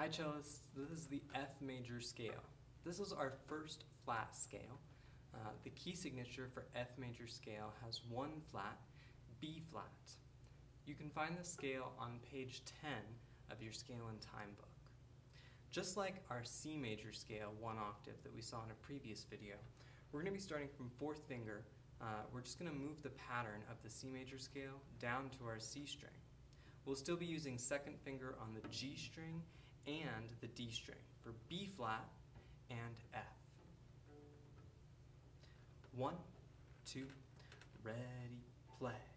Hi cellists, this is the F major scale. This is our first flat scale. The key signature for F major scale has one flat, B flat. You can find the scale on page 10 of your Scale and Time book. Just like our C major scale, one octave that we saw in a previous video, we're going to be starting from fourth finger. We're just going to move the pattern of the C major scale down to our C string. We'll still be using second finger on the G string and the D string for B flat and F. 1, 2, ready, play.